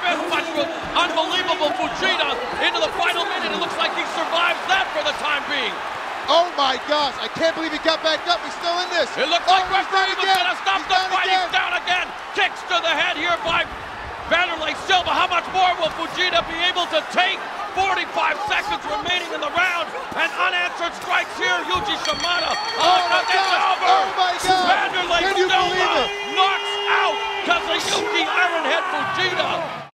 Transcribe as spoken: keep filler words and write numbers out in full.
fist punch with unbelievable Fujita into the final minute. It looks like he survives that for the time being. Oh my gosh, I can't believe he got back up. He's still in this. It looks oh, like referee was going to stop he's the down fight. Again. He's down again. Kicks to the head here by Vanderlei Silva. How much more will Fujita be able to take? forty-five seconds remaining in the round, and unanswered strikes here. Yuji Shimada. Oh, Oh, my no, that's gosh.